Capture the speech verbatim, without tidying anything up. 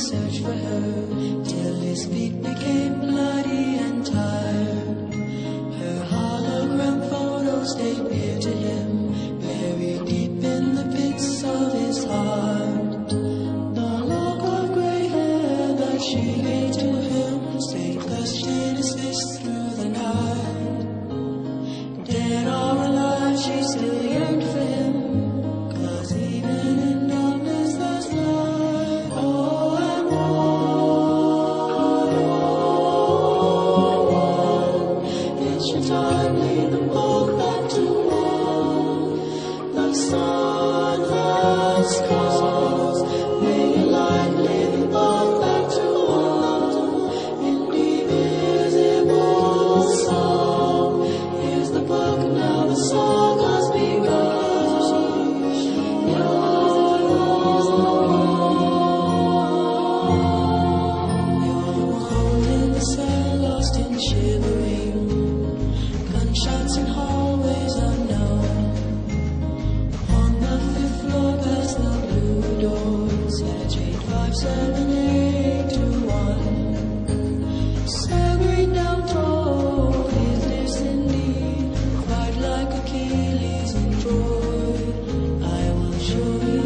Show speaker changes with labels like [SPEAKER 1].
[SPEAKER 1] searched for her till his feet became bloody and tired. Her hologram photo stayed near to him, buried deep in the pits of his heart. The lock of gray hair that she gave to him stayed clutched in his fist through the night. Dead or alive, she still yearned for him, 'cause even in darkness there's light. Oh, and one, it's your time, lead them both back to one. The sun has crossed, may your light lead them both back to one. Indivisible song, here's the book, now the song has begun. Lost in shivering gunshots in hallways unknown. On the fifth floor past the blue doors, edge eight five seven eight two one. Staggering down tall, his destiny cried like Achilles in Troy. I will show you